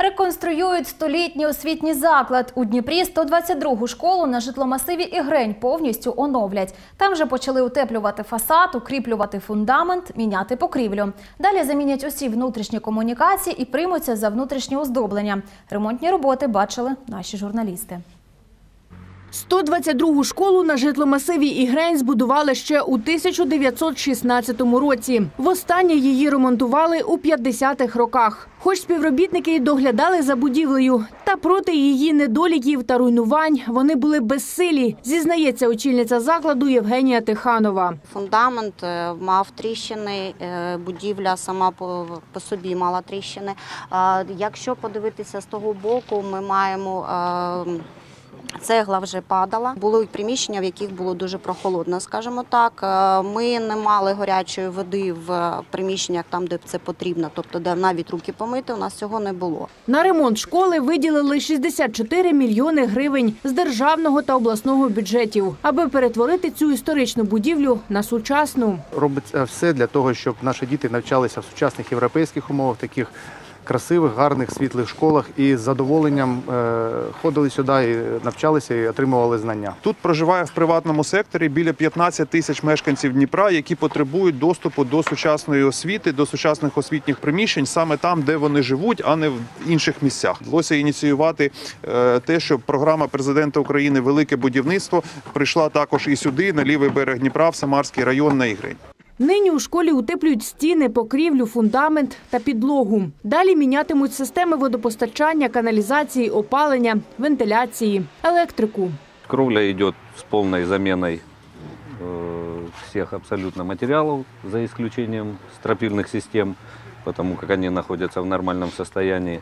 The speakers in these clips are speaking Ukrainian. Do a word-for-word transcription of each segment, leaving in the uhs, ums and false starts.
Реконструюють столітній освітній заклад. У Дніпрі сто двадцять другу школу на житломасиві Ігрень повністю оновлять. Там же почали утеплювати фасад, укріплювати фундамент, міняти покрівлю. Далі замінять усі внутрішні комунікації і приймуться за внутрішнє оздоблення. Ремонтні роботи бачили наші журналісти. сто двадцять другу школу на житломасиві Ігрень збудували ще у тисяча дев'ятсот шістнадцятому році. Востаннє її ремонтували у п'ятдесятих роках. Хоч співробітники й доглядали за будівлею, та проти її недоліків та руйнувань вони були безсилі, зізнається очільниця закладу Євгенія Тиханова. Фундамент мав тріщини, будівля сама по собі мала тріщини. Якщо подивитися з того боку, ми маємо... Цегла вже падала. Були приміщення, в яких було дуже прохолодно, скажімо так. Ми не мали гарячої води в приміщеннях там, де це потрібно, тобто де навіть руки помити, у нас цього не було. На ремонт школи виділили шістдесят чотири мільйони гривень з державного та обласного бюджетів, аби перетворити цю історичну будівлю на сучасну. Робиться все для того, щоб наші діти навчалися в сучасних європейських умовах, таких красивих, гарних, світлих школах і з задоволенням е, ходили сюди, і навчалися і отримували знання. Тут проживає в приватному секторі біля п'ятнадцяти тисяч мешканців Дніпра, які потребують доступу до сучасної освіти, до сучасних освітніх приміщень саме там, де вони живуть, а не в інших місцях. Вдалося ініціювати е, те, що програма президента України «Велике будівництво» прийшла також і сюди, на лівий берег Дніпра, в Самарський район, на Ігрень. Нині у школі утеплюють стіни, покрівлю, фундамент та підлогу. Далі мінятимуть системи водопостачання, каналізації, опалення, вентиляції, електрику. Кровля йде з повною заміною всіх абсолютно матеріалів, за исключением стропильних систем, тому як вони знаходяться в нормальному стані.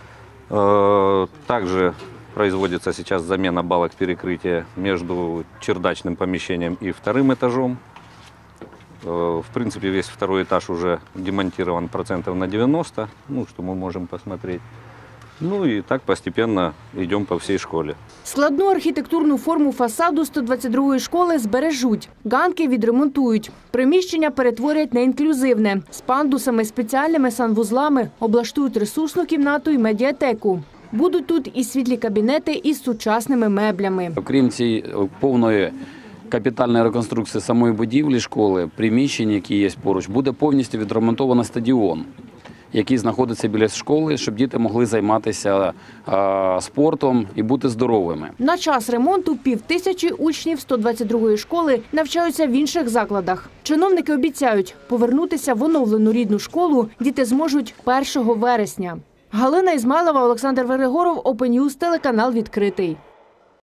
Також производится сейчас замена балок перекрытия между чердачным помещением и вторым этажом. В принципе, весь второй этаж уже демонтирован процентов на девяносто, ну, что мы можем посмотреть. Ну и так постепенно идем по всей школе. Складну архітектурну форму фасаду сто двадцять другої школи збережуть. Ганки відремонтують. Приміщення перетворять на інклюзивне. З пандусами, спеціальними санвузлами облаштують ресурсну кімнату і медіатеку. Будуть тут і світлі кабінети із сучасними меблями. Окрім цієї повної капітальної реконструкції самої будівлі школи, приміщень, які є поруч, буде повністю відремонтовано стадіон, який знаходиться біля школи, щоб діти могли займатися а, спортом і бути здоровими. На час ремонту півтисячі учнів сто двадцять другої школи навчаються в інших закладах. Чиновники обіцяють, повернутися в оновлену рідну школу діти зможуть першого вересня. Галина Ізмайлова, Олександр Верегоров, Open News, телеканал «Відкритий».